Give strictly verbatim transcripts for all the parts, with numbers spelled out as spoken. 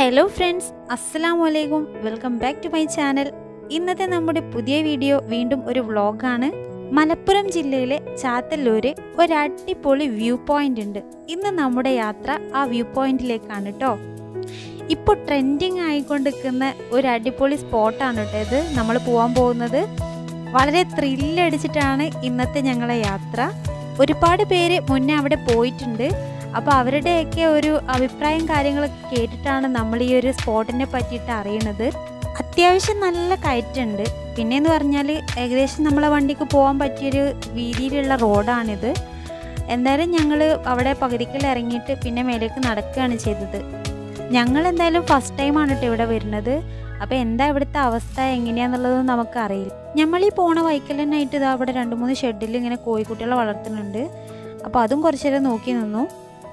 Hello friends, Assalamu alaikum. Welcome back to my channel. ഇന്നത്തെ നമ്മുടെ പുതിയ വീഡിയോ വീണ്ടും ഒരു വ്ളോഗാണ്. മലപ്പുറം ജില്ലയിലെ ചാത്തല്ലൂര് ഒരു അടിപൊളി വ്യൂ പോയിന്റ് ഉണ്ട്. ഇന്ന് നമ്മുടെ യാത്ര ആ വ്യൂ പോയിന്റിലേക്കാണ് കേട്ടോ. ഇപ്പോൾ ട്രെൻഡിങ് ആയിക്കൊണ്ടിരിക്കുന്ന ഒരു അടിപൊളി സ്പോട്ടാണ് കേട്ടോ ഇത്. നമ്മൾ പോകാൻ പോകുന്നത് വളരെ ത്രില്ലടിച്ചിട്ടാണ് ഇന്നത്തെ ഞങ്ങളെ യാത്ര. ഒരുപാട് പേര് മുന്നേ അവിടെ പോയിട്ടുണ്ട്. അപ്പോൾ അവരുടെയൊക്കെ ഒരു അഭിപ്രായം കാര്യങ്ങളൊക്കെ കേട്ടിട്ടാണ് നമ്മൾ ഈ ഒരു സ്പോട്ടിനെ പറ്റിയിട്ട് അറിയണത്. അത്യാവശ്യം നല്ല കയറ്റുണ്ട്. പിന്നെയെന്ന് പറഞ്ഞാൽ ഏകദേശം നമ്മളെ വണ്ടിക്ക് പോകാൻ പറ്റിയൊരു വീതിയിലുള്ള റോഡാണിത്. എന്തായാലും ഞങ്ങൾ അവിടെ പകുതിക്കൽ ഇറങ്ങിയിട്ട് പിന്നെ മേലേക്ക് നടക്കുകയാണ് ചെയ്തത്. ഞങ്ങൾ എന്തായാലും ഫസ്റ്റ് ടൈമാണ് കേട്ടോ ഇവിടെ വരുന്നത്. അപ്പോൾ എന്താ ഇവിടുത്തെ അവസ്ഥ എങ്ങനെയാണെന്നുള്ളതൊന്നും നമുക്കറിയില്ല. നമ്മൾ ഈ പോണ വൈക്കലിനായിട്ട് ഇതാ അവിടെ രണ്ട് മൂന്ന് ഷെഡിൽ ഇങ്ങനെ കോഴിക്കുട്ടികളെ വളർത്തുന്നുണ്ട്. അപ്പോൾ അതും കുറച്ച് നേരം നോക്കി നിന്നു.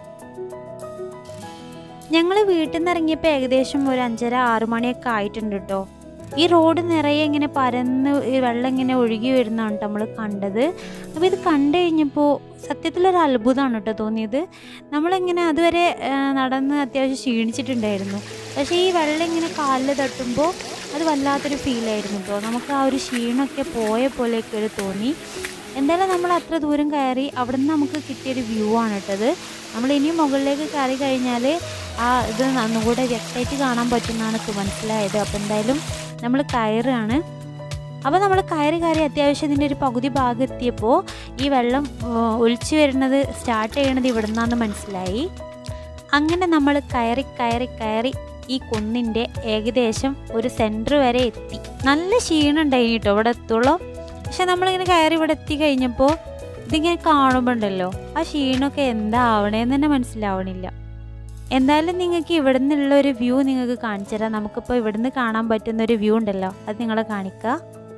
ഞങ്ങൾ വീട്ടിൽ നിന്ന് ഇറങ്ങിയപ്പോൾ ഏകദേശം ഒരു അഞ്ചര ആറ് മണിയൊക്കെ ആയിട്ടുണ്ട് കേട്ടോ. ഈ റോഡ് നിറയെ ഇങ്ങനെ പരന്ന് ഈ വെള്ളം ഇങ്ങനെ ഒഴുകി വരുന്നതാണ് നമ്മൾ കണ്ടത്. അപ്പോൾ ഇത് കണ്ടു കഴിഞ്ഞപ്പോൾ സത്യത്തിലൊരു അത്ഭുതമാണ് കേട്ടോ തോന്നിയത്. നമ്മളിങ്ങനെ അതുവരെ നടന്ന് അത്യാവശ്യം ക്ഷീണിച്ചിട്ടുണ്ടായിരുന്നു. പക്ഷേ ഈ വെള്ളം ഇങ്ങനെ കാലിൽ തട്ടുമ്പോൾ അത് വല്ലാത്തൊരു ഫീലായിരുന്നു കേട്ടോ. നമുക്ക് ആ ഒരു ക്ഷീണമൊക്കെ പോയ പോലെയൊക്കെ ഒരു തോന്നി. എന്തായാലും നമ്മൾ അത്ര ദൂരം കയറി അവിടെ നിന്ന് നമുക്ക് കിട്ടിയൊരു വ്യൂ ആണ് കേട്ടത്. നമ്മൾ ഇനിയും മുകളിലേക്ക് കയറി കഴിഞ്ഞാൽ ആ ഇത് ഒന്നുകൂടെ വ്യക്തമായിട്ട് കാണാൻ പറ്റുമെന്നാണ് മനസ്സിലായത്. അപ്പോൾ എന്തായാലും നമ്മൾ കയറുകയാണ്. അപ്പോൾ നമ്മൾ കയറി കയറി അത്യാവശ്യം ഇതിൻ്റെ ഒരു പകുതി ഭാഗം എത്തിയപ്പോൾ ഈ വെള്ളം ഒലിച്ചു വരുന്നത് സ്റ്റാർട്ട് ചെയ്യണത് ഇവിടെ നിന്നാന്ന് മനസ്സിലായി. അങ്ങനെ നമ്മൾ കയറി കയറി കയറി ഈ കുന്നിൻ്റെ ഏകദേശം ഒരു സെൻറ്റർ വരെ എത്തി. നല്ല ക്ഷീണം ഉണ്ടായിന് കേട്ടോ ഇവിടെ എത്തുള്ളൂ. പക്ഷെ നമ്മളിങ്ങനെ കയറി ഇവിടെ എത്തി കഴിഞ്ഞപ്പോൾ ഇതിങ്ങനെ കാണുമ്പോൾ ഉണ്ടല്ലോ ആ ക്ഷീണമൊക്കെ എന്താ ആവണേന്ന് തന്നെ മനസ്സിലാവണില്ല. എന്തായാലും നിങ്ങൾക്ക് ഇവിടെ നിന്നുള്ളൊരു വ്യൂ നിങ്ങൾക്ക് കാണിച്ചു തരാം. നമുക്കിപ്പോൾ ഇവിടുന്ന് കാണാൻ പറ്റുന്ന ഒരു വ്യൂ ഉണ്ടല്ലോ, അത് നിങ്ങളെ കാണിക്കുക.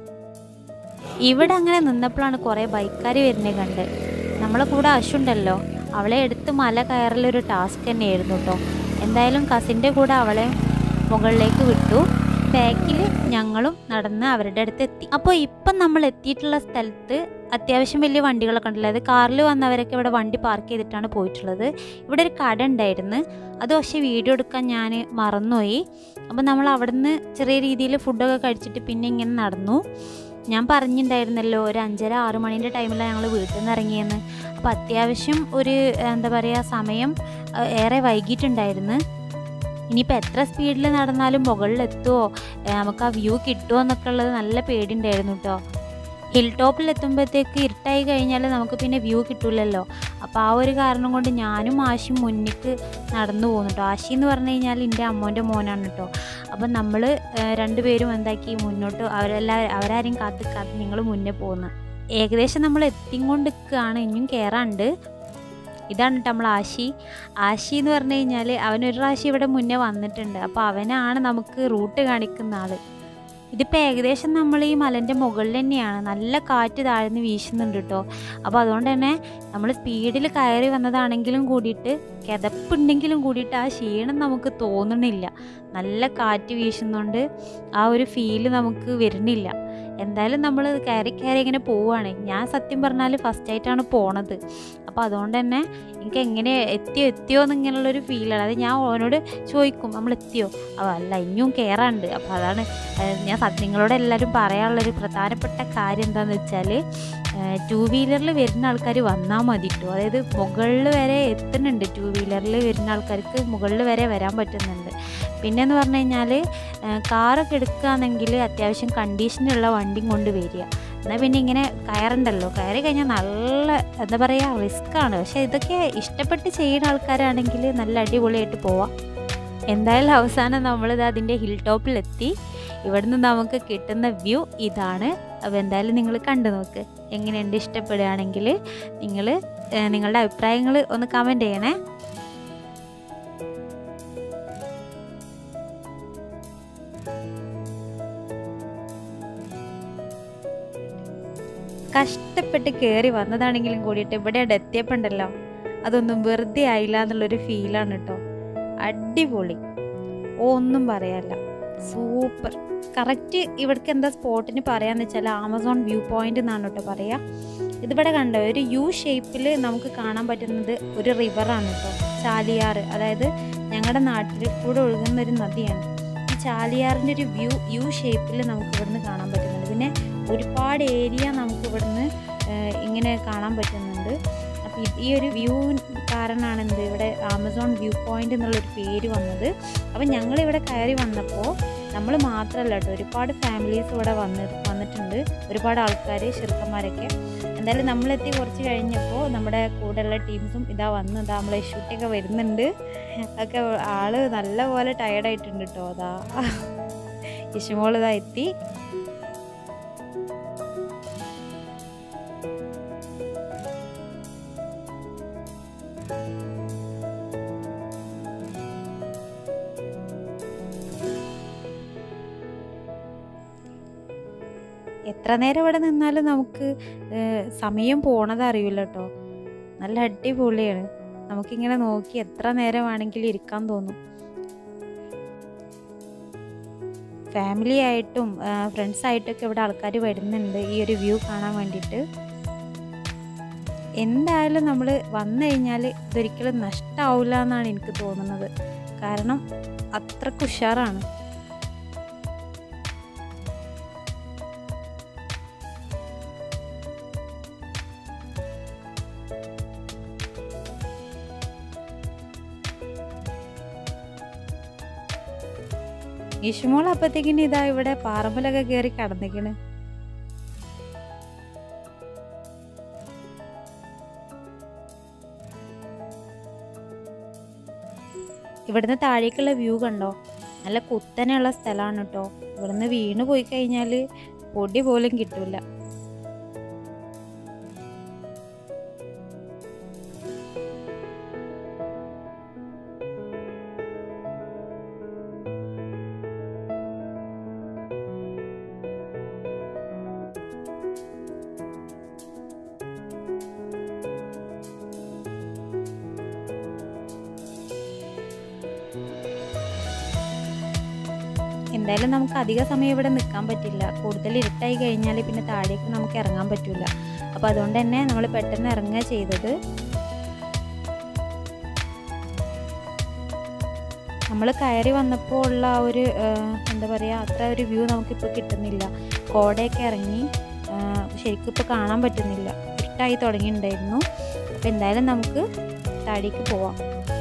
ഇവിടെ അങ്ങനെ നിന്നപ്പോഴാണ് കുറേ ബൈക്കാർ വരുന്നത് കണ്ട്. നമ്മളെ കൂടെ അശുണ്ടല്ലോ, അവളെ എടുത്ത് മല കയറലൊരു ടാസ്ക് തന്നെയായിരുന്നു കേട്ടോ. എന്തായാലും കസിൻ്റെ കൂടെ അവളെ മുകളിലേക്ക് വിട്ടു. ബാക്കിൽ ഞങ്ങളും നടന്ന് അവരുടെ അടുത്ത് എത്തി. അപ്പോൾ ഇപ്പം നമ്മൾ എത്തിയിട്ടുള്ള സ്ഥലത്ത് അത്യാവശ്യം വലിയ വണ്ടികളൊക്കെ ഉണ്ടല്ലോ. അത് കാറിൽ വന്നവരൊക്കെ ഇവിടെ വണ്ടി പാർക്ക് ചെയ്തിട്ടാണ് പോയിട്ടുള്ളത്. ഇവിടെ ഒരു കട ഉണ്ടായിരുന്നു, അത് പക്ഷേ വീഡിയോ എടുക്കാൻ ഞാൻ മറന്നുപോയി. അപ്പോൾ നമ്മൾ അവിടെ നിന്ന് ചെറിയ രീതിയിൽ ഫുഡൊക്കെ കഴിച്ചിട്ട് പിന്നെ ഇങ്ങനെ നടന്നു. ഞാൻ പറഞ്ഞിട്ടുണ്ടായിരുന്നല്ലോ ഒരു അഞ്ചര ആറ് മണീൻ്റെ ടൈമിലാണ് ഞങ്ങൾ വീട്ടിൽ നിന്ന് ഇറങ്ങിയെന്ന്. അപ്പോൾ അത്യാവശ്യം ഒരു എന്താ പറയുക സമയം ഏറെ വൈകിട്ടുണ്ടായിരുന്നു. ഇനിയിപ്പോൾ എത്ര സ്പീഡിൽ നടന്നാലും മുകളിലെത്തുമോ, നമുക്ക് ആ വ്യൂ കിട്ടുമോ എന്നൊക്കെ ഉള്ളത് നല്ല പേടിയുണ്ടായിരുന്നു കേട്ടോ. ഹിൽ ടോപ്പിലെത്തുമ്പോഴത്തേക്ക് ഇരുട്ടായി കഴിഞ്ഞാൽ നമുക്ക് പിന്നെ വ്യൂ കിട്ടില്ലല്ലോ. അപ്പോൾ ആ ഒരു കാരണം കൊണ്ട് ഞാനും ആശിയും മുന്നിക്ക് നടന്നു പോകുന്നു കേട്ടോ. ആശി എന്ന് പറഞ്ഞു കഴിഞ്ഞാൽ എൻ്റെ അമ്മോൻ്റെ മോനാണ് കേട്ടോ. അപ്പം നമ്മൾ രണ്ടുപേരും എന്താക്കി മുന്നോട്ട് അവരെല്ലാവരും അവരാരും കാത്ത് കാത്ത് നിങ്ങൾ മുന്നേ പോകുന്നു. ഏകദേശം നമ്മൾ എത്തിക്കൊണ്ട് നിൽക്കുകയാണ്, ഇനിയും കയറാണ്ട്. ഇതാണ് കേട്ടോ നമ്മൾ ആശി. ആശി എന്ന് പറഞ്ഞു കഴിഞ്ഞാൽ അവനൊരു പ്രാവശ്യം ഇവിടെ മുന്നേ വന്നിട്ടുണ്ട്. അപ്പോൾ അവനാണ് നമുക്ക് റൂട്ട് കാണിക്കുന്ന ആൾ. ഇതിപ്പോൾ ഏകദേശം നമ്മൾ ഈ മലൻ്റെ മുകളിൽ തന്നെയാണ്. നല്ല കാറ്റ് താഴ്ന്ന് വീശുന്നുണ്ട് കേട്ടോ. അപ്പോൾ അതുകൊണ്ട് തന്നെ നമ്മൾ സ്പീഡിൽ കയറി വന്നതാണെങ്കിലും കൂടിയിട്ട് കിതപ്പുണ്ടെങ്കിലും കൂടിയിട്ട് ആ ക്ഷീണം നമുക്ക് തോന്നണില്ല. നല്ല കാറ്റ് വീശുന്നുണ്ട്, ആ ഒരു ഫീല് നമുക്ക് വരുന്നില്ല. എന്തായാലും നമ്മൾ കയറി കയറി ഇങ്ങനെ പോവുകയാണ്. ഞാൻ സത്യം പറഞ്ഞാൽ ഫസ്റ്റായിട്ടാണ് പോണത്. അപ്പോൾ അതുകൊണ്ട് തന്നെ എനിക്ക് എങ്ങനെ എത്തിയോ എത്തിയോ എന്നിങ്ങനെയുള്ളൊരു ഫീലാണ്. അത് ഞാൻ ഓനോട് ചോദിക്കും നമ്മൾ എത്തിയോ, അപ്പോൾ അല്ല ഇനിയും കയറാണ്ട്. അപ്പോൾ അതാണ് ഞാൻ നിങ്ങളോട് എല്ലാവരും പറയാനുള്ളൊരു പ്രധാനപ്പെട്ട കാര്യം എന്താണെന്ന് വെച്ചാൽ ടു വീലറിൽ വരുന്ന ആൾക്കാർ വന്നാൽ മതി കേട്ടോ. അതായത് മുകളിൽ വരെ എത്തുന്നുണ്ട്. ടു വീലറിൽ വരുന്ന ആൾക്കാർക്ക് മുകളിൽ വരെ വരാൻ പറ്റുന്നുണ്ട്. പിന്നെയെന്ന് പറഞ്ഞു കഴിഞ്ഞാൽ കാറൊക്കെ എടുക്കുകയാണെങ്കിൽ അത്യാവശ്യം കണ്ടീഷനുള്ള വണ്ടിയും കൊണ്ട് വരിക. എന്നാൽ പിന്നെ ഇങ്ങനെ കയറണ്ടല്ലോ. കയറി കഴിഞ്ഞാൽ നല്ല എന്താ പറയുക റിസ്ക്കാണ്. പക്ഷേ ഇതൊക്കെ ഇഷ്ടപ്പെട്ട് ചെയ്യുന്ന ആൾക്കാരാണെങ്കിൽ നല്ല അടിപൊളിയായിട്ട് പോവാം. എന്തായാലും അവസാനം നമ്മളിത് അതിൻ്റെ ഹിൽ ടോപ്പിലെത്തി. ഇവിടുന്ന് നമുക്ക് കിട്ടുന്ന വ്യൂ ഇതാണ്. അപ്പോൾ എന്തായാലും നിങ്ങൾ കണ്ടു നോക്ക്. എങ്ങനെയുണ്ട്, ഇഷ്ടപ്പെടുകയാണെങ്കിൽ നിങ്ങൾ നിങ്ങളുടെ അഭിപ്രായങ്ങൾ ഒന്ന് കമൻറ്റ് ചെയ്യണേ. കഷ്ടപ്പെട്ട് കയറി വന്നതാണെങ്കിലും കൂടിയിട്ട് ഇവിടെ എത്തിയപ്പോണ്ടല്ലോ അതൊന്നും വെറുതെ ആയില്ല എന്നുള്ളൊരു ഫീലാണ് കേട്ടോ. അടിപൊളി, ഒന്നും പറയാല്ല, സൂപ്പർ. കറക്റ്റ് ഇവിടേക്ക് എന്താ സ്പോട്ടിന് പറയാമെന്ന് വെച്ചാൽ ആമസോൺ വ്യൂ പോയിൻ്റ് എന്നാണ് കേട്ടോ പറയുക. ഇതിവിടെ കണ്ടോ ഒരു യു ഷേപ്പിൽ നമുക്ക് കാണാൻ പറ്റുന്നത് ഒരു റിവറാണ് കേട്ടോ, ചാലിയാർ. അതായത് ഞങ്ങളുടെ നാട്ടിൽ കൂടെ ഒഴുകുന്നൊരു നദിയാണ്. ഈ ചാലിയാറിൻ്റെ ഒരു വ്യൂ യു ഷേപ്പിൽ നമുക്ക് ഇവിടുന്ന് കാണാൻ പറ്റുന്നുണ്ട്. പിന്നെ ഒരുപാട് ഏരിയ നമുക്ക് ഇവിടുന്ന് ഇങ്ങനെ കാണാൻ പറ്റുന്നുണ്ട്. അപ്പോൾ ഈ ഒരു വ്യൂ കാരണമാണ് എന്ത് ഇവിടെ ആമസോൺ വ്യൂ പോയിൻ്റ് എന്നുള്ളൊരു പേര് വന്നത്. അപ്പം ഞങ്ങളിവിടെ കയറി വന്നപ്പോൾ നമ്മൾ മാത്രമല്ല കേട്ടോ, ഒരുപാട് ഫാമിലീസ് ഇവിടെ വന്ന് വന്നിട്ടുണ്ട്, ഒരുപാട് ആൾക്കാർ ചെറുക്കന്മാരൊക്കെ. എന്തായാലും നമ്മളെത്തി കുറച്ച് കഴിഞ്ഞപ്പോൾ നമ്മുടെ കൂടെയുള്ള ടീംസും ഇതാ വന്ന് ഇതാ നമ്മളെ ഷൂട്ടൊക്കെ വരുന്നുണ്ട്. ഒക്കെ ആള് നല്ലപോലെ ടയർഡായിട്ടുണ്ട് കേട്ടോ. അതാ ഇഷുമോൾ ഇതാ എത്തി. എത്ര നേരം ഇവിടെ നിന്നാലും നമുക്ക് സമയം പോണത് അറിയില്ല കേട്ടോ. നല്ല അടിപൊളിയാണ്. നമുക്കിങ്ങനെ നോക്കി എത്ര നേരം വേണമെങ്കിലും ഇരിക്കാൻ തോന്നും. ഫാമിലി ആയിട്ടും ഫ്രണ്ട്സായിട്ടൊക്കെ ഇവിടെ ആൾക്കാർ വരുന്നുണ്ട് ഈ ഒരു വ്യൂ കാണാൻ വേണ്ടിയിട്ട്. എന്തായാലും നമ്മൾ വന്നു കഴിഞ്ഞാൽ ഇതൊരിക്കലും നഷ്ടമാവില്ല എന്നാണ് എനിക്ക് തോന്നുന്നത്. കാരണം അത്രയ്ക്ക് ഉഷാറാണ്. ഇഷുമോൾ അപ്പത്തേക്കിന് ഇതാ ഇവിടെ പാറമ്പലൊക്കെ കയറി കടന്നിക്കണ്. ഇവിടുന്ന് താഴേക്കുള്ള വ്യൂ കണ്ടോ, നല്ല കുത്തനെയുള്ള സ്ഥലമാണ് കേട്ടോ. ഇവിടുന്ന് വീണ് പോയി കഴിഞ്ഞാൽ പൊടി പോലും കിട്ടൂല. എന്തായാലും നമുക്ക് അധിക സമയം ഇവിടെ നിൽക്കാൻ പറ്റില്ല. കൂടുതൽ ഇരുട്ടായി കഴിഞ്ഞാൽ പിന്നെ താഴേക്ക് നമുക്ക് ഇറങ്ങാൻ പറ്റില്ല. അപ്പോൾ അതുകൊണ്ട് തന്നെ നമ്മൾ പെട്ടെന്ന് ഇറങ്ങുക ചെയ്തത്. നമ്മൾ കയറി വന്നപ്പോൾ ഉള്ള ആ ഒരു എന്താ പറയുക, അത്ര ഒരു വ്യൂ നമുക്കിപ്പോൾ കിട്ടുന്നില്ല. കോടയൊക്കെ ഇറങ്ങി ശരിക്കും ഇപ്പോൾ കാണാൻ പറ്റുന്നില്ല, ഇരുട്ടായി തുടങ്ങിയിട്ടുണ്ടായിരുന്നു. അപ്പോൾ എന്തായാലും നമുക്ക് താഴേക്ക് പോവാം.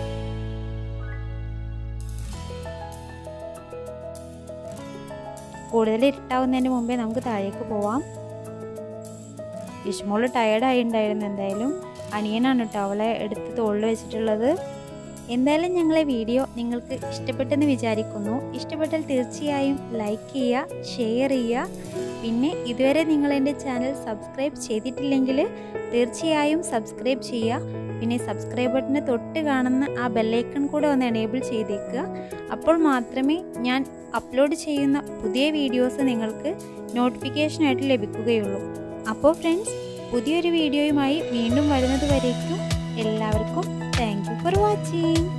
കൂടുതൽ ഇരുട്ടാവുന്നതിന് മുമ്പേ നമുക്ക് താഴേക്ക് പോവാം. ഇഷ്മോള് ടയേർഡായി ഉണ്ടായിരുന്നു. എന്തായാലും അനിയനാണ് കേട്ടോ അവളെ എടുത്ത് തോളിൽ വെച്ചിട്ടുള്ളത്. എന്തായാലും ഞങ്ങളെ വീഡിയോ നിങ്ങൾക്ക് ഇഷ്ടപ്പെട്ടെന്ന് വിചാരിക്കുന്നു. ഇഷ്ടപ്പെട്ടാൽ തീർച്ചയായും ലൈക്ക് ചെയ്യുക, ഷെയർ ചെയ്യുക. പിന്നെ ഇതുവരെ നിങ്ങൾ എൻ്റെ ചാനൽ സബ്സ്ക്രൈബ് ചെയ്തിട്ടില്ലെങ്കിൽ തീർച്ചയായും സബ്സ്ക്രൈബ് ചെയ്യുക. പിന്നെ സബ്സ്ക്രൈബ് ബട്ടന് തൊട്ട് കാണുന്ന ആ ബെല്ലൈക്കൺ കൂടെ ഒന്ന് എനേബിൾ ചെയ്തേക്കുക. അപ്പോൾ മാത്രമേ ഞാൻ അപ്ലോഡ് ചെയ്യുന്ന പുതിയ വീഡിയോസ് നിങ്ങൾക്ക് നോട്ടിഫിക്കേഷനായിട്ട് ലഭിക്കുകയുള്ളൂ. അപ്പോൾ ഫ്രണ്ട്സ്, പുതിയൊരു വീഡിയോയുമായി വീണ്ടും വരുന്നത് വരേക്കും എല്ലാവർക്കും താങ്ക് യു ഫോർ വാച്ചിങ്.